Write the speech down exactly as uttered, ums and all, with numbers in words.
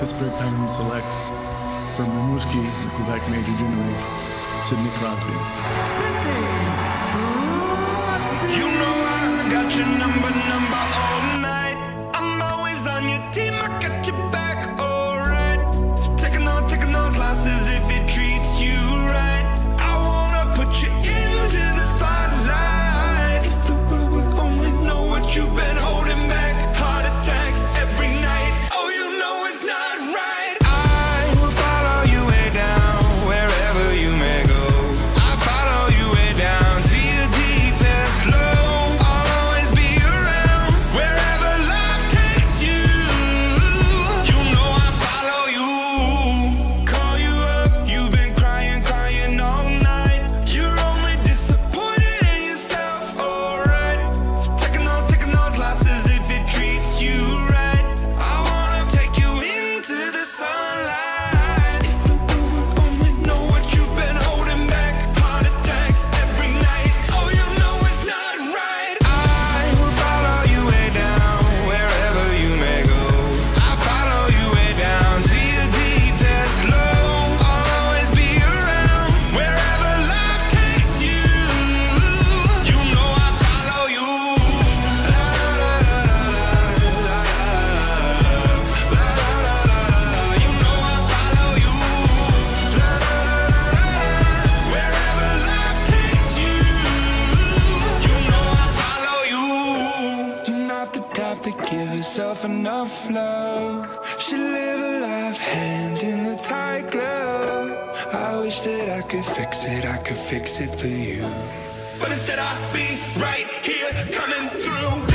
Pittsburgh Penguins select from Rimouski, the Quebec Major Junior League, Sidney Crosby. You know I got your number, number all night. I'm always on your team, I got your back, alright. Taking on, taking those losses if it treats you right. I wanna put you into the spotlight. If the world would only know what you've been holding back. Heart attacks every night. Oh, you know it's not right. I will follow you way down, wherever you may go. I follow you way down to your deepest low. I'll always be around, wherever life takes you. You know I follow you. Call you up, you've been crying, crying all night. You're only disappointed in yourself, alright. Taking on, taking those losses if it treats you right. I wanna take you into the sunlight. If the world would only know what you've been holding back. Heart attacks every night. Oh, you know it's not right. I will follow you way down, wherever you may go. I follow you way down to your deepest low. I'll always be around, wherever life takes you. You know I follow you. La la la la la la la la. You know I follow you. La la la la. Wherever life takes you. You know I follow you. You're not the type to give yourself enough love. Should live a life hand in a tight glove. I wish that I could fix it, I could fix it for you. But instead I'll be right here coming through.